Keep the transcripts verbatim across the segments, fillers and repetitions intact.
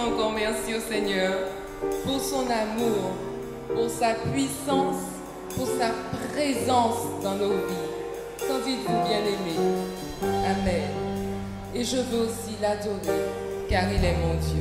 encore merci au Seigneur pour son amour, pour sa puissance, pour sa présence dans nos vies. Quand dites-vous bien-aimé? Amen. Et je veux aussi l'adorer, car il est mon Dieu.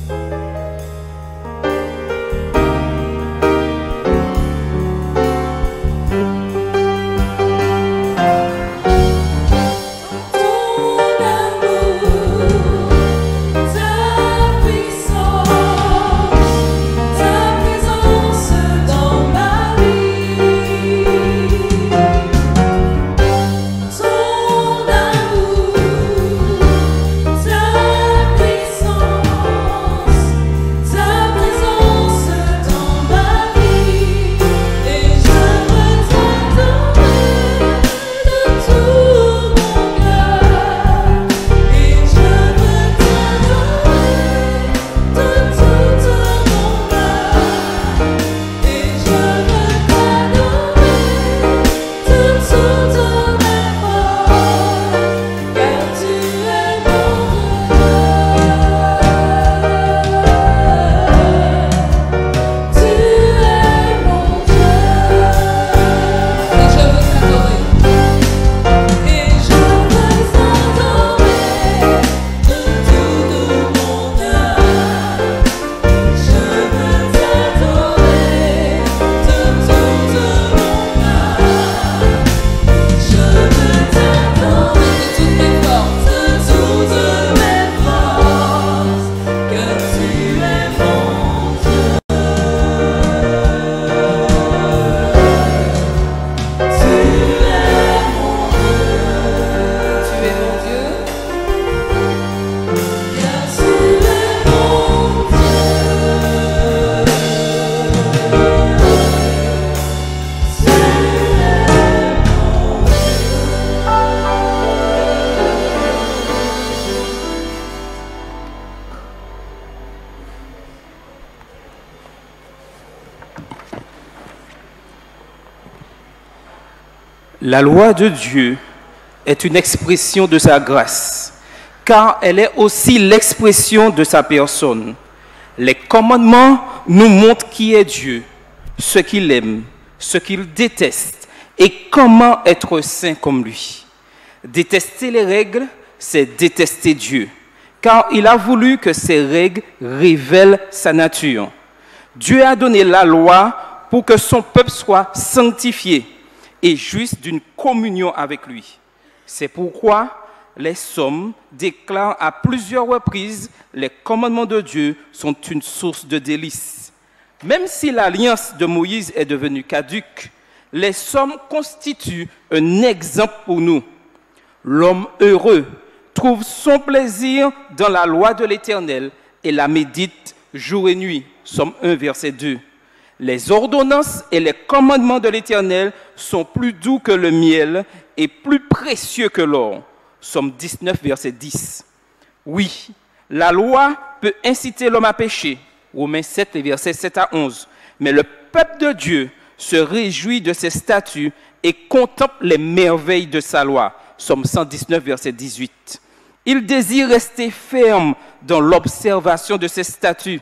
La loi de Dieu est une expression de sa grâce, car elle est aussi l'expression de sa personne. Les commandements nous montrent qui est Dieu, ce qu'il aime, ce qu'il déteste et comment être saint comme lui. Détester les règles, c'est détester Dieu, car il a voulu que ces règles révèlent sa nature. Dieu a donné la loi pour que son peuple soit sanctifié et jouisse d'une communion avec lui. C'est pourquoi les psaumes déclarent à plusieurs reprises les commandements de Dieu sont une source de délices. Même si l'alliance de Moïse est devenue caduque, les psaumes constituent un exemple pour nous. L'homme heureux trouve son plaisir dans la loi de l'Éternel et la médite jour et nuit. Psaume un, verset deux. Les ordonnances et les commandements de l'Éternel sont plus doux que le miel et plus précieux que l'or. Psaume dix-neuf, verset dix. Oui, la loi peut inciter l'homme à pécher. Romains sept, versets sept à onze. Mais le peuple de Dieu se réjouit de ses statuts et contemple les merveilles de sa loi. Psaume cent dix-neuf, verset dix-huit. Il désire rester ferme dans l'observation de ses statuts.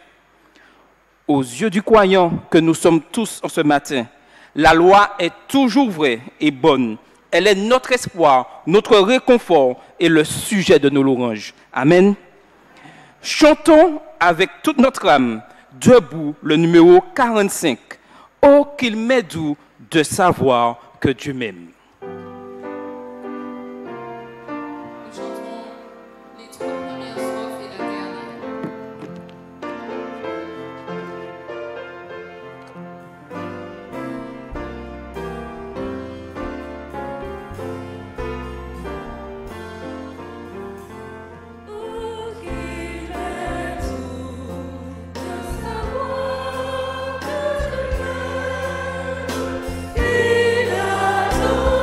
Aux yeux du croyant que nous sommes tous en ce matin, la loi est toujours vraie et bonne. Elle est notre espoir, notre réconfort et le sujet de nos louanges. Amen. Chantons avec toute notre âme, debout, le numéro quarante-cinq. Oh, qu'il m'est doux de savoir que Dieu m'aime. Il a tout.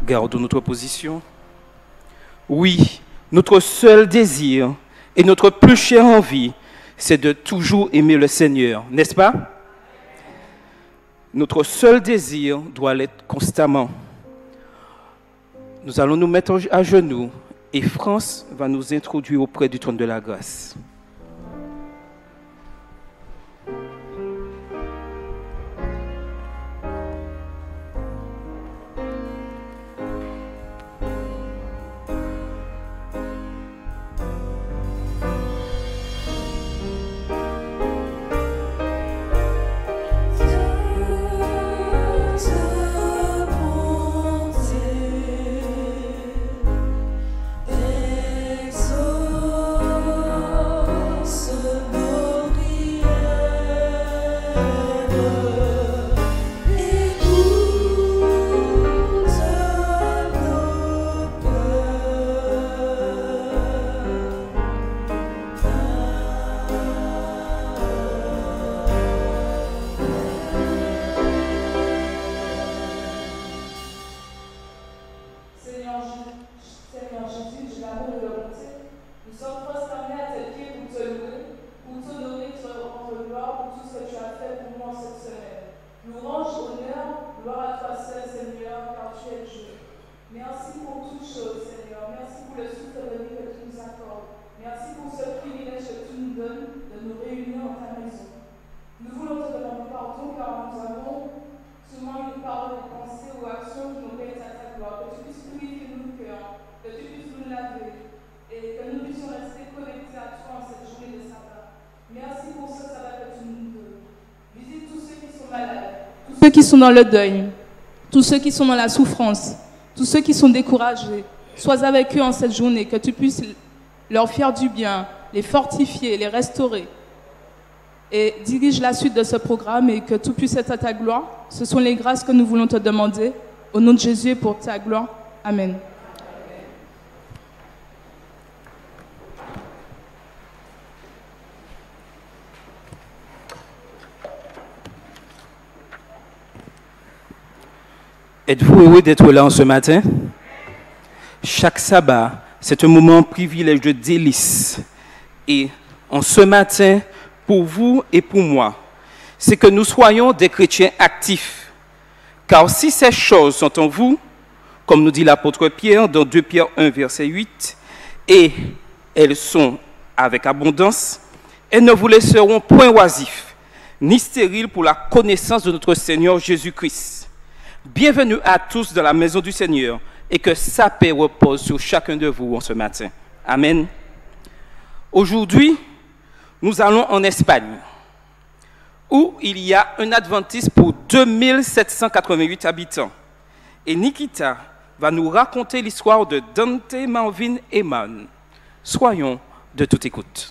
Gardons notre position. Oui, notre seul désir et notre plus chère envie, c'est de toujours aimer le Seigneur, n'est-ce pas? Notre seul désir doit l'être constamment. Nous allons nous mettre à genoux et France va nous introduire auprès du trône de la grâce. Ceux qui sont dans le deuil, tous ceux qui sont dans la souffrance, tous ceux qui sont découragés, sois avec eux en cette journée, que tu puisses leur faire du bien, les fortifier, les restaurer. Et dirige la suite de ce programme et que tout puisse être à ta gloire. Ce sont les grâces que nous voulons te demander. Au nom de Jésus et pour ta gloire. Amen. Êtes-vous heureux d'être là en ce matin? Chaque sabbat, c'est un moment privilège de délice. Et en ce matin, pour vous et pour moi, c'est que nous soyons des chrétiens actifs. Car si ces choses sont en vous, comme nous dit l'apôtre Pierre dans deux Pierre un, verset huit, et elles sont avec abondance, elles ne vous laisseront point oisifs, ni stériles pour la connaissance de notre Seigneur Jésus-Christ. Bienvenue à tous dans la maison du Seigneur et que sa paix repose sur chacun de vous en ce matin. Amen. Aujourd'hui, nous allons en Espagne, où il y a un adventiste pour deux mille sept cent quatre-vingt-huit habitants. Et Nikita va nous raconter l'histoire de Dante Marvin Eman. Soyons de toute écoute.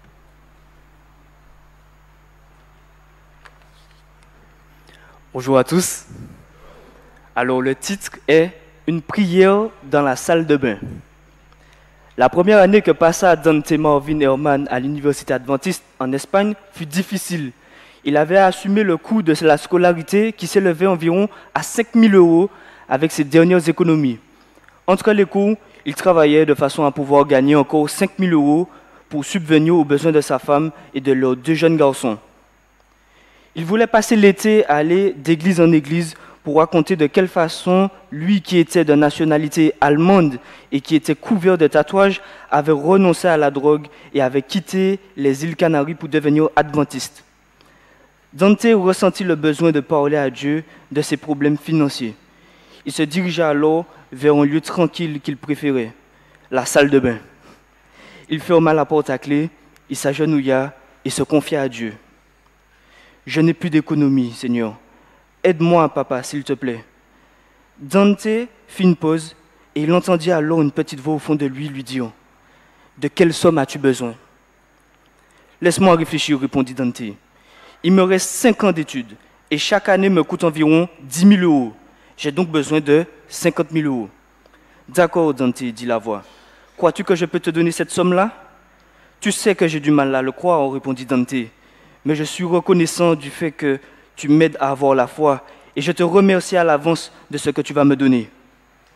Bonjour à tous. Alors le titre est « Une prière dans la salle de bain ». La première année que passa Dante Marvin Eman à l'université adventiste en Espagne fut difficile. Il avait assumé le coût de la scolarité qui s'élevait environ à cinq mille euros avec ses dernières économies. Entre les cours, il travaillait de façon à pouvoir gagner encore cinq mille euros pour subvenir aux besoins de sa femme et de leurs deux jeunes garçons. Il voulait passer l'été à aller d'église en église pour raconter de quelle façon lui qui était de nationalité allemande et qui était couvert de tatouages avait renoncé à la drogue et avait quitté les îles Canaries pour devenir adventiste. Dante ressentit le besoin de parler à Dieu de ses problèmes financiers. Il se dirigea alors vers un lieu tranquille qu'il préférait, la salle de bain. Il ferma la porte à clé, il s'agenouilla et se confia à Dieu. « Je n'ai plus d'économie, Seigneur. Aide-moi, papa, s'il te plaît. » Dante fit une pause et il entendit alors une petite voix au fond de lui lui dire « De quelle somme as-tu besoin ?»« Laisse-moi réfléchir, répondit Dante. Il me reste cinq ans d'études et chaque année me coûte environ dix mille euros. J'ai donc besoin de cinquante mille euros. »« D'accord, Dante, dit la voix. Crois-tu que je peux te donner cette somme-là ?»« Tu sais que j'ai du mal à le croire, répondit Dante. Mais je suis reconnaissant du fait que tu m'aides à avoir la foi et je te remercie à l'avance de ce que tu vas me donner. »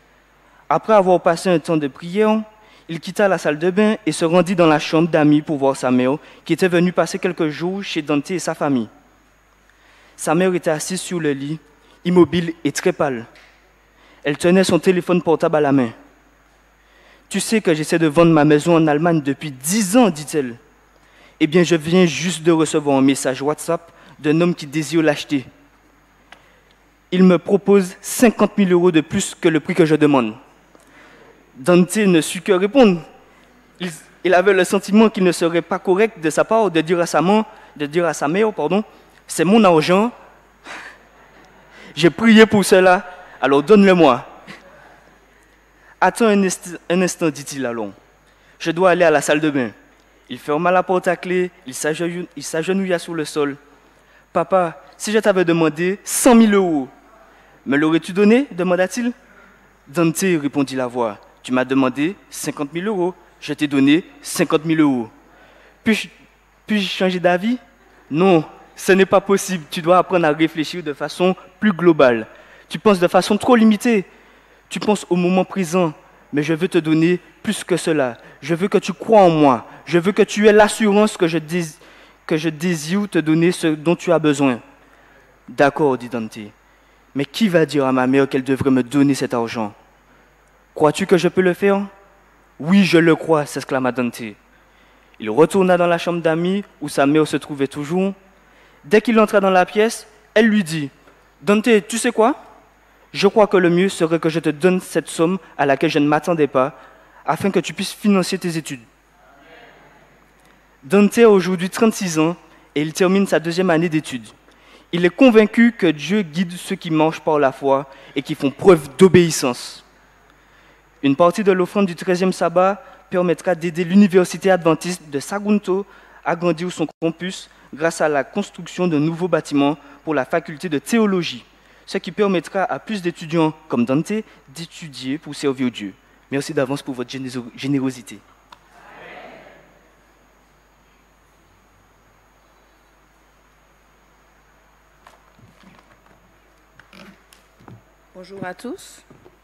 Après avoir passé un temps de prière, il quitta la salle de bain et se rendit dans la chambre d'amis pour voir sa mère, qui était venue passer quelques jours chez Dante et sa famille. Sa mère était assise sur le lit, immobile et très pâle. Elle tenait son téléphone portable à la main. « Tu sais que j'essaie de vendre ma maison en Allemagne depuis dix ans, dit-elle. Eh bien, je viens juste de recevoir un message WhatsApp d'un homme qui désire l'acheter. Il me propose cinquante mille euros de plus que le prix que je demande. » Dante ne sut que répondre. Il, il avait le sentiment qu'il ne serait pas correct de sa part de dire à sa mère, de dire à sa mère, pardon, « C'est mon argent. J'ai prié pour cela, alors donne-le-moi. » « Attends un, est- un instant, dit-il alors. Je dois aller à la salle de bain. » Il ferma la porte à clé, il s'agenouilla, il s'agenouilla sur le sol. « Papa, si je t'avais demandé cent mille euros, me l'aurais-tu donné ?» demanda-t-il. « Dante, répondit la voix, tu m'as demandé cinquante mille euros, je t'ai donné cinquante mille euros. Puis-je, puis-je changer d'avis ? Non, ce n'est pas possible, tu dois apprendre à réfléchir de façon plus globale. Tu penses de façon trop limitée. Tu penses au moment présent, mais je veux te donner plus que cela. Je veux que tu crois en moi. Je veux que tu aies l'assurance que je, dés- que je désire te donner ce dont tu as besoin. D'accord, dit Dante. Mais qui va dire à ma mère qu'elle devrait me donner cet argent ? Crois-tu que je peux le faire ? Oui, je le crois, s'exclama Dante. Il retourna dans la chambre d'amis où sa mère se trouvait toujours. Dès qu'il entra dans la pièce, elle lui dit « Dante, tu sais quoi ? Je crois que le mieux serait que je te donne cette somme à laquelle je ne m'attendais pas, afin que tu puisses financer tes études. » Dante a aujourd'hui trente-six ans et il termine sa deuxième année d'études. Il est convaincu que Dieu guide ceux qui marchent par la foi et qui font preuve d'obéissance. Une partie de l'offrande du treizième sabbat permettra d'aider l'université adventiste de Sagunto à agrandir son campus grâce à la construction d'un nouveau bâtiment pour la faculté de théologie, ce qui permettra à plus d'étudiants comme Dante d'étudier pour servir Dieu. Merci d'avance pour votre générosité. Bonjour à tous.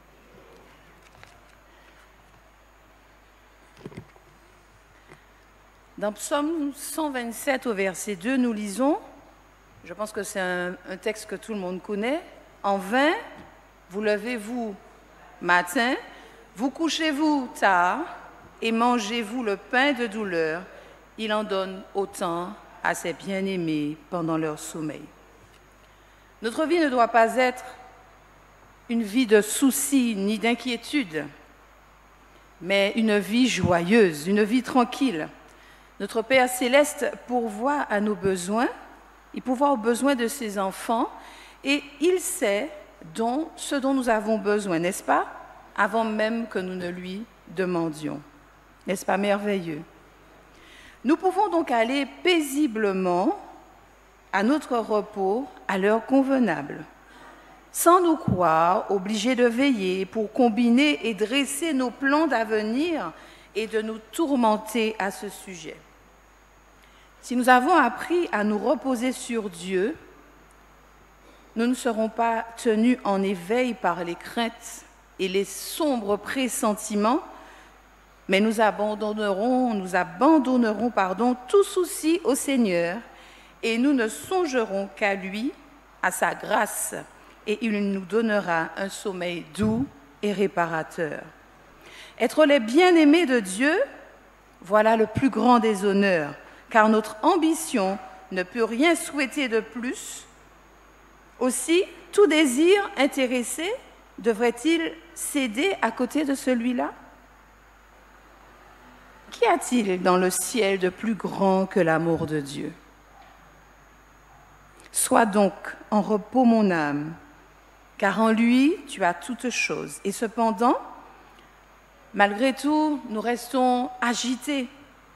Dans Psaume cent vingt-sept au verset deux, nous lisons, je pense que c'est un, un texte que tout le monde connaît, « En vain, vous levez-vous matin, vous couchez-vous tard et mangez-vous le pain de douleur. Il en donne autant à ses bien-aimés pendant leur sommeil. » Notre vie ne doit pas être une vie de soucis ni d'inquiétude, mais une vie joyeuse, une vie tranquille. Notre Père céleste pourvoit à nos besoins, il pourvoit aux besoins de ses enfants et il sait dont, ce dont nous avons besoin, n'est-ce pas? Avant même que nous ne lui demandions. N'est-ce pas merveilleux? Nous pouvons donc aller paisiblement à notre repos à l'heure convenable, sans nous croire obligés de veiller pour combiner et dresser nos plans d'avenir et de nous tourmenter à ce sujet. Si nous avons appris à nous reposer sur Dieu, nous ne serons pas tenus en éveil par les craintes et les sombres pressentiments, mais nous abandonnerons, nous abandonnerons pardon, tout souci au Seigneur et nous ne songerons qu'à lui, à sa grâce, et il nous donnera un sommeil doux et réparateur. Être les bien-aimés de Dieu, voilà le plus grand des honneurs, car notre ambition ne peut rien souhaiter de plus. Aussi, tout désir intéressé devrait-il céder à côté de celui-là? Qu'y a-t-il dans le ciel de plus grand que l'amour de Dieu? Sois donc en repos, mon âme, car en lui, tu as toutes choses. Et cependant, malgré tout, nous restons agités.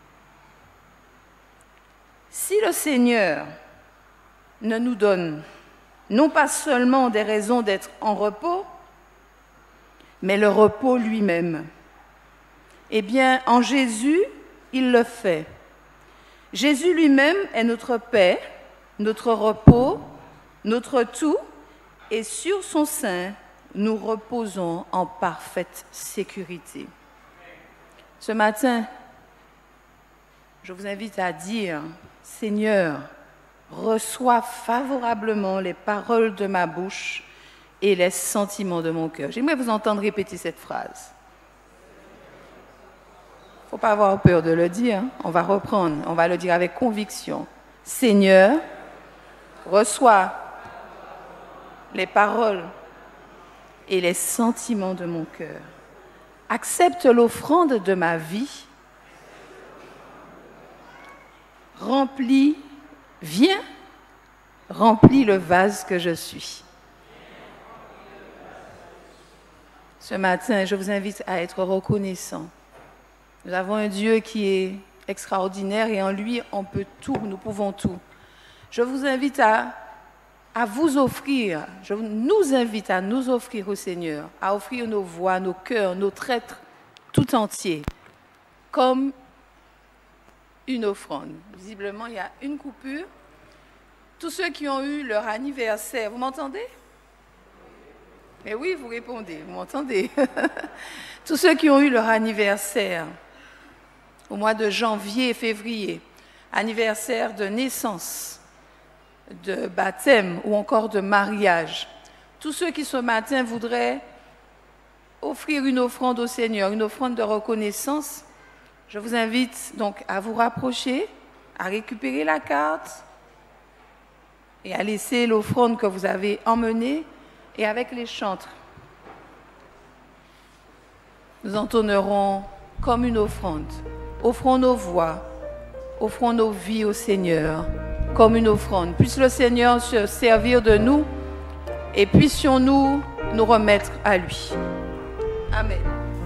Si le Seigneur ne nous donne non pas seulement des raisons d'être en repos, mais le repos lui-même, eh bien, en Jésus, il le fait. Jésus lui-même est notre paix, notre repos, notre tout, et sur son sein, nous reposons en parfaite sécurité. Ce matin, je vous invite à dire, Seigneur, reçois favorablement les paroles de ma bouche et les sentiments de mon cœur. J'aimerais vous entendre répéter cette phrase. Il ne faut pas avoir peur de le dire. On va reprendre, on va le dire avec conviction. Seigneur, reçois les paroles et les sentiments de mon cœur. Accepte l'offrande de ma vie. Remplis, viens, remplis le vase que je suis. Ce matin, je vous invite à être reconnaissant. Nous avons un Dieu qui est extraordinaire et en lui, on peut tout, nous pouvons tout. Je vous invite à, à vous offrir, je nous invite à nous offrir au Seigneur, à offrir nos voix, nos cœurs, notre être tout entier, comme une offrande. Visiblement, il y a une coupure. Tous ceux qui ont eu leur anniversaire, vous m'entendez? Mais oui, vous répondez, vous m'entendez? Tous ceux qui ont eu leur anniversaire au mois de janvier et février, anniversaire de naissance, de baptême ou encore de mariage, tous ceux qui ce matin voudraient offrir une offrande au Seigneur, une offrande de reconnaissance, je vous invite donc à vous rapprocher, à récupérer la carte et à laisser l'offrande que vous avez emmenée et avec les chantres. Nous entonnerons comme une offrande. Offrons nos voix, offrons nos vies au Seigneur comme une offrande. Puisse le Seigneur se servir de nous et puissions-nous nous remettre à lui. Amen.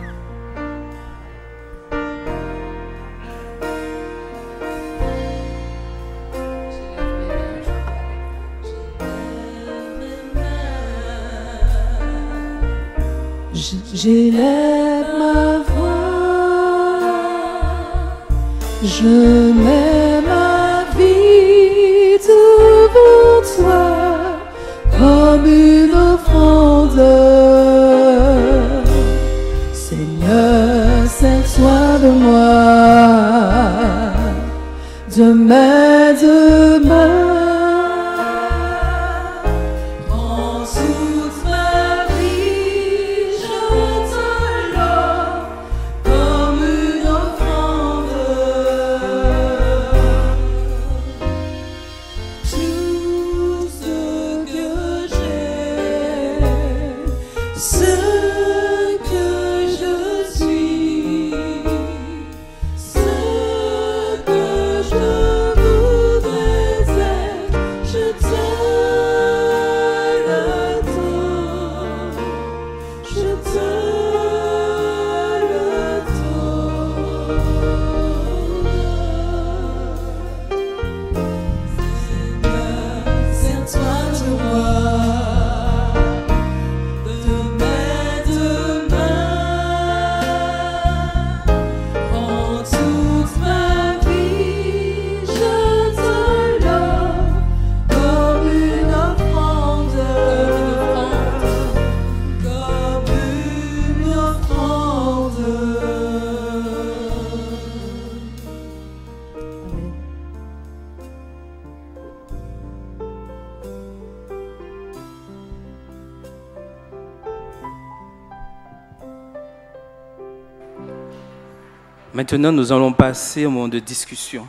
J'élève ma voix, je mets ma vie devant toi comme une offrande. Seigneur, sers-toi de moi, de main de main. Maintenant, nous allons passer au moment de discussion.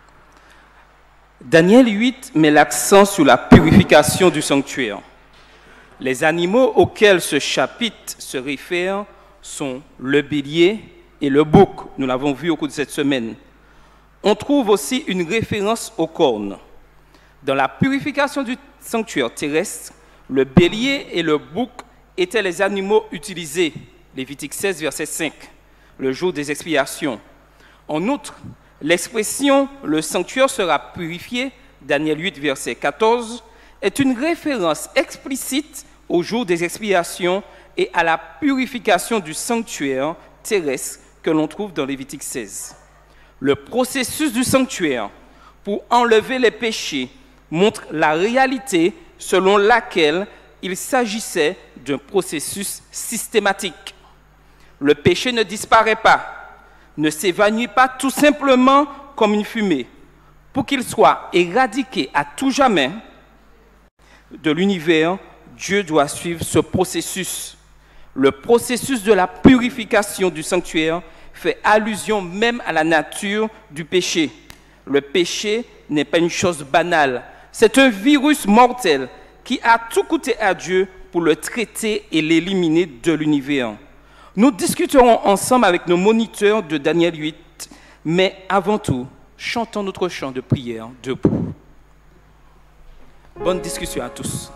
Daniel huit met l'accent sur la purification du sanctuaire. Les animaux auxquels ce chapitre se réfère sont le bélier et le bouc. Nous l'avons vu au cours de cette semaine. On trouve aussi une référence aux cornes. Dans la purification du sanctuaire terrestre, le bélier et le bouc étaient les animaux utilisés. Lévitique seize, verset cinq. Le jour des expiations. En outre, l'expression « le sanctuaire sera purifié » Daniel huit, verset quatorze, est une référence explicite au jour des expiations et à la purification du sanctuaire terrestre que l'on trouve dans Lévitique seize. Le processus du sanctuaire pour enlever les péchés montre la réalité selon laquelle il s'agissait d'un processus systématique. Le péché ne disparaît pas, ne s'évanouit pas tout simplement comme une fumée. Pour qu'il soit éradiqué à tout jamais de l'univers, Dieu doit suivre ce processus. Le processus de la purification du sanctuaire fait allusion même à la nature du péché. Le péché n'est pas une chose banale. C'est un virus mortel qui a tout coûté à Dieu pour le traiter et l'éliminer de l'univers. Nous discuterons ensemble avec nos moniteurs de Daniel huit, mais avant tout, chantons notre chant de prière debout. Bonne discussion à tous.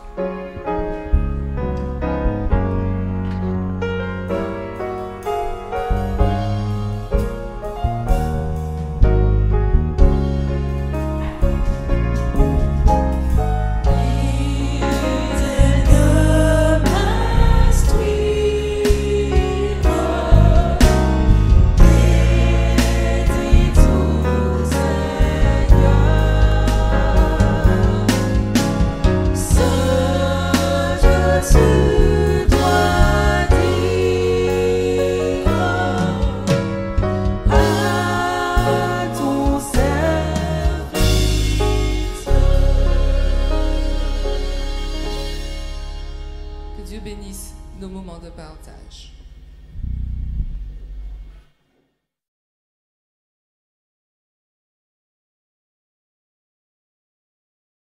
Que Dieu bénisse nos moments de partage.